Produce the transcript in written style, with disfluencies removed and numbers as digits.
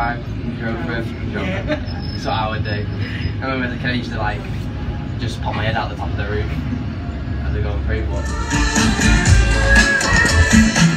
drive, drove through, drove. Yeah. That's what I would do. I remember the kid used to like just pop my head out the top of the roof as they're going through. But